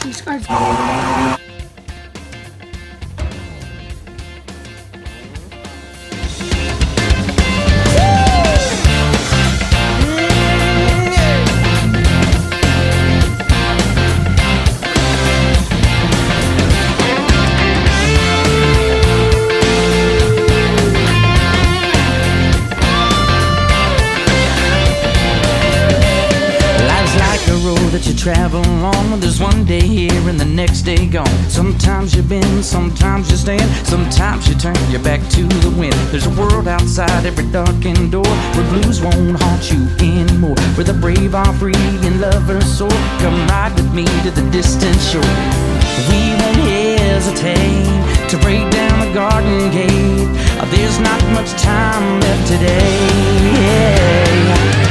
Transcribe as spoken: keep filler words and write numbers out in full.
These cards. That you travel on, there's one day here and the next day gone. Sometimes you bend, sometimes you stand, sometimes you turn your back to the wind. There's a world outside every darkened door where blues won't haunt you anymore, where the brave are free and lovers soar. Come ride with me to the distant shore. We won't hesitate to break down the garden gate. There's not much time left today. Yeah.